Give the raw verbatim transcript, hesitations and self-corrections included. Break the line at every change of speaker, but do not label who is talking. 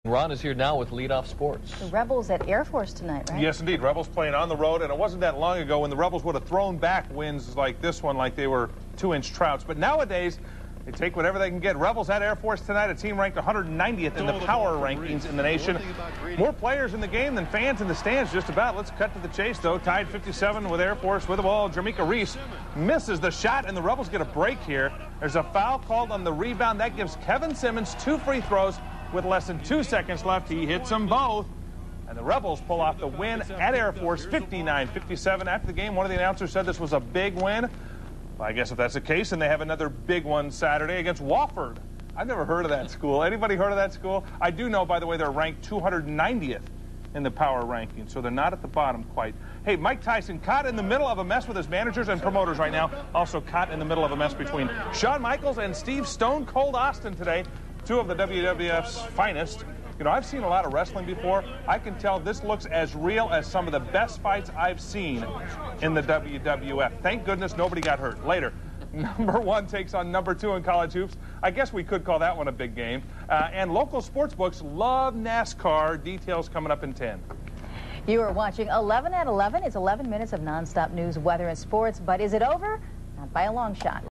Ron is here now with Leadoff Sports.
The Rebels at Air Force tonight, right?
Yes, indeed. Rebels playing on the road, and it wasn't that long ago when the Rebels would have thrown back wins like this one like they were two-inch trouts. But nowadays, they take whatever they can get. Rebels at Air Force tonight, a team ranked one hundred ninetieth in the power rankings in the nation. More players in the game than fans in the stands, just about. Let's cut to the chase, though. Tied fifty-seven with Air Force with the ball. Jermika Reese misses the shot, and the Rebels get a break here. There's a foul called on the rebound. That gives Kevin Simmons two free throws. With less than two seconds left, he hits them both. And the Rebels pull off the win at Air Force, fifty-nine fifty-seven. After the game, one of the announcers said this was a big win. Well, I guess if that's the case, then they have another big one Saturday against Wofford. I've never heard of that school. Anybody heard of that school? I do know, by the way, they're ranked two hundred ninetieth in the power ranking, so they're not at the bottom quite. Hey, Mike Tyson caught in the middle of a mess with his managers and promoters right now. Also caught in the middle of a mess between Shawn Michaels and Steve Stone Cold Austin today. Two of the W W F's finest. You know, I've seen a lot of wrestling before. I can tell this looks as real as some of the best fights I've seen in the W W F. Thank goodness nobody got hurt. Later, number one takes on number two in college hoops. I guess we could call that one a big game. Uh, and local sports books love NASCAR. Details coming up in ten.
You are watching eleven at eleven. It's eleven minutes of nonstop news, weather, and sports. But is it over? Not by a long shot.